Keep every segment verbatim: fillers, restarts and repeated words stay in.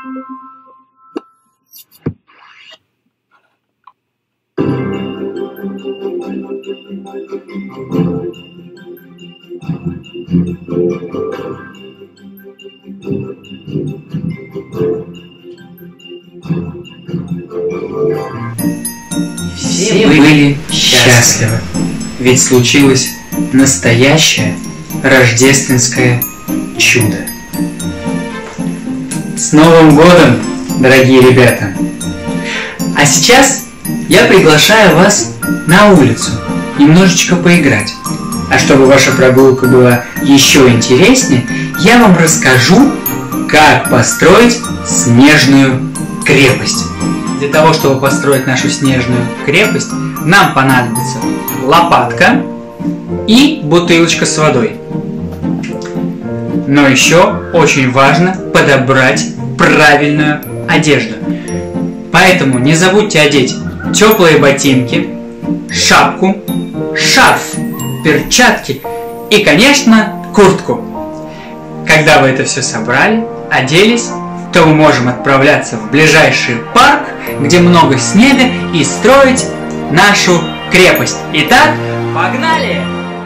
Все были счастливы, ведь случилось настоящее рождественское чудо. С Новым годом, дорогие ребята! А сейчас я приглашаю вас на улицу немножечко поиграть. А чтобы ваша прогулка была еще интереснее, я вам расскажу, как построить снежную крепость. Для того, чтобы построить нашу снежную крепость, нам понадобится лопатка и бутылочка с водой. Но еще очень важно подобрать правильную одежду. Поэтому не забудьте одеть теплые ботинки, шапку, шарф, перчатки и, конечно, куртку. Когда вы это все собрали, оделись, то мы можем отправляться в ближайший парк, где много снега, и строить нашу крепость. Итак, погнали!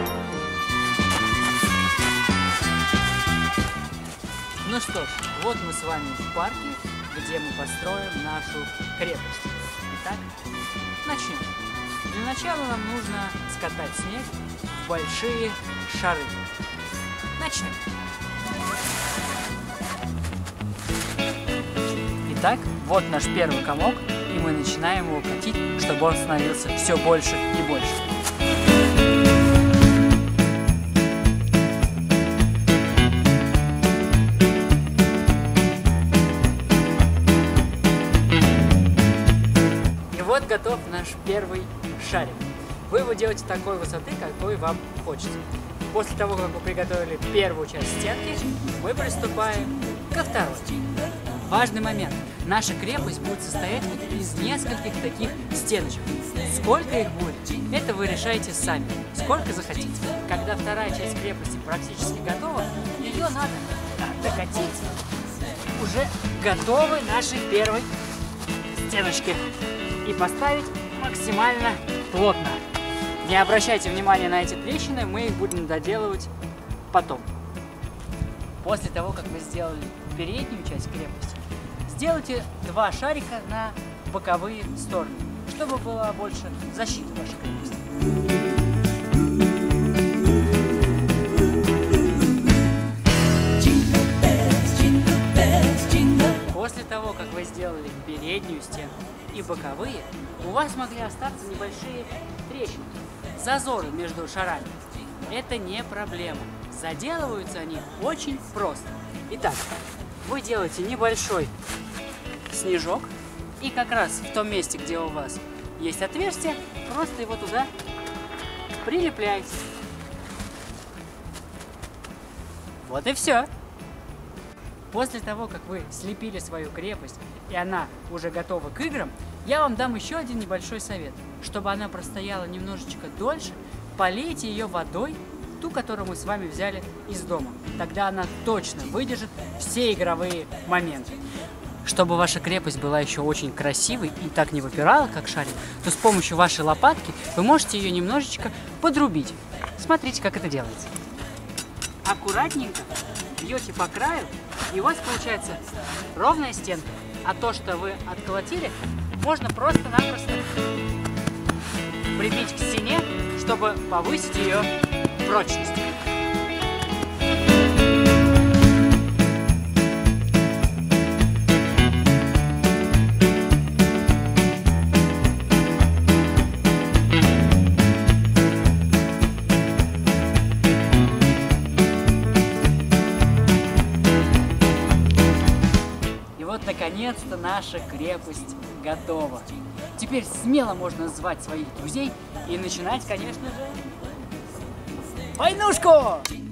Ну что ж, вот мы с вами в парке, где мы построим нашу крепость. Итак, начнем. Для начала нам нужно скатать снег в большие шары. Начнем. Итак, вот наш первый комок, и мы начинаем его катить, чтобы он становился все больше и больше. И вот готов наш первый шарик. Вы его делаете такой высоты, какой вам хочется. После того, как вы приготовили первую часть стенки, мы приступаем ко второй. Важный момент. Наша крепость будет состоять из нескольких таких стеночек. Сколько их будет, это вы решаете сами, сколько захотите. Когда вторая часть крепости практически готова, ее надо докатить уже готовой нашей первой стеночки и поставить максимально плотно. Не обращайте внимания на эти трещины, мы их будем доделывать потом. После того, как вы сделали переднюю часть крепости, сделайте два шарика на боковые стороны, чтобы была больше защиты вашей крепости. После того, как вы сделали переднюю стену и боковые, у вас могли остаться небольшие трещины, зазоры между шарами. Это не проблема. Заделываются они очень просто. Итак, вы делаете небольшой снежок, и как раз в том месте, где у вас есть отверстие, просто его туда прилепляете. Вот и все. После того, как вы слепили свою крепость, и она уже готова к играм, я вам дам еще один небольшой совет. Чтобы она простояла немножечко дольше, полейте ее водой, ту, которую мы с вами взяли из дома. Тогда она точно выдержит все игровые моменты. Чтобы ваша крепость была еще очень красивой и так не выпирала, как шарик, то с помощью вашей лопатки вы можете ее немножечко подрубить. Смотрите, как это делается. Аккуратненько бьете по краю, и у вас получается ровная стенка. А то, что вы отколотили, можно просто-напросто прибить к стене, чтобы повысить ее прочность. И вот, наконец-то, наша крепость готова. Теперь смело можно звать своих друзей и начинать, конечно же, войнушку!